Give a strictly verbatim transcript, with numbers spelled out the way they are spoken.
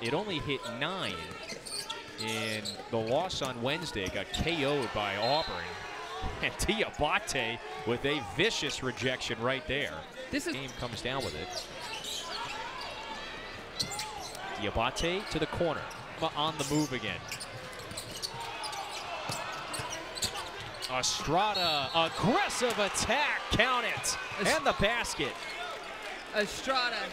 It only hit nine in the loss on Wednesday. Got K O'd by Auburn. And Dioubate with a vicious rejection right there. This is game comes down with it. Dioubate to the corner, on the move again. Estrada, aggressive attack, count it, and the basket. Estrada